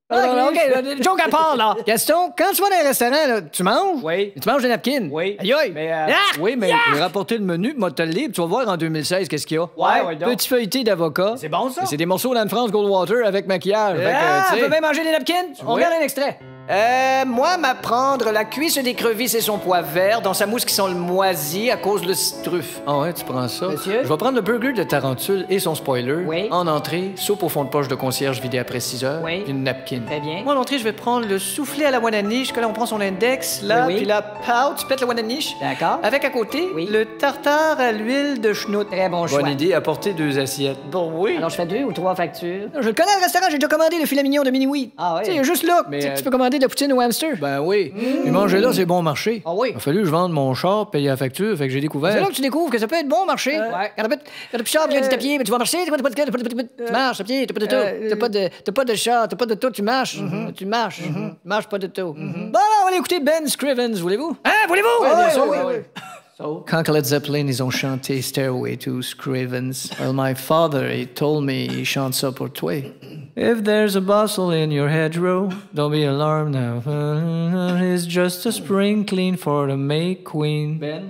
OK, joke à part, là. Gaston, quand tu vas dans un restaurant, là, tu manges? Oui. Et tu manges des napkins? Oui. Aïe, aïe. Mais, Oui, mais j'ai rapporté le menu, moi, te le livre, tu vas voir en 2016 qu'est-ce qu'il y a. Ouais, donc. Petit feuilleté d'avocat. C'est bon, ça? C'est des morceaux d'Anne-France Goldwater avec maquillage. On peut même manger des napkins? On regarde un extrait. Moi, m'apprendre la cuisse d'écrevisse et son pois vert dans sa mousse qui sent le moisi à cause de truffe. Ah ouais, tu prends ça? Monsieur? Je vais prendre le burger de tarentule et son spoiler. Oui. En entrée, soupe au fond de poche de concierge vidé après 6 heures. Oui. Puis une napkin. Très bien. Moi, en entrée, je vais prendre le soufflé à la wananiche, que là, on prend son index, là, Oui. puis la pout, tu pètes la wananiche. D'accord. Avec à côté, Oui. le tartare à l'huile de schnout. Très bon choix. Bonne idée, apporter 2 assiettes. Bon, oui. Alors, je fais 2 ou 3 factures? Je le connais, le restaurant, j'ai déjà commandé le filet mignon de Mini-Wheat. Ah oui? Tu sais, juste là, Mais, tu peux commander de la poutine au hamster. Ben oui. Et manger là, c'est bon marché. Ah oui? Il a fallu que je vende mon char, payer la facture, fait que j'ai découvert. C'est là que tu découvres que ça peut être bon marché. Ouais. Quand t'as plus char, puis il y a du tapier, mais tu vas marcher, tu marches, tapier, t'as pas de tout. T'as pas de char, t'as pas de tout, tu marches. Tu marches. Tu marches pas de tout. Bon, alors, on va aller écouter Ben Scrivens, voulez-vous? Hein, voulez-vous? Ouais, bien sûr, oui, oui. Quand Led Zeppelin, ils ont chanté Stairway to Scrivens, well, my father, he told me, il chante ça pour toi. If there's a bustle in your hedgerow, don't be alarmed now. It's just a spring clean for the May Queen. Ben?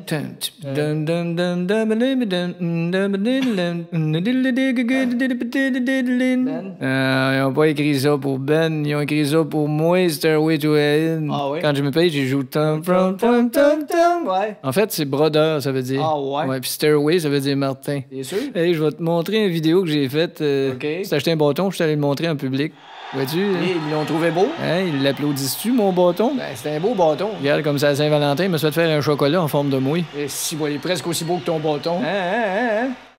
Ils ont pas écrit ça pour Ben, ils ont écrit ça pour moi, Stairway to Heaven. Ah oui? Quand je me paye, j'ai joué tom, tom, tom, tom, tom. Ouais. En fait, c'est brodeur, ça veut dire. Ah ouais? Ouais, puis Stairway, ça veut dire Martin. T'es sûr? Hey, je vais te montrer une vidéo que j'ai faite. OK. J'ai acheté un bâton, je suis allé le montrer en public. Vois-tu? Et ils l'ont trouvé beau? Hein, il l'applaudissent-tu, mon bâton? Ben, c'est un beau bâton. Regarde, comme ça à Saint-Valentin, il me suis fait faire un chocolat en forme de mouille. Et si, il est presque aussi beau que ton bâton. Hein?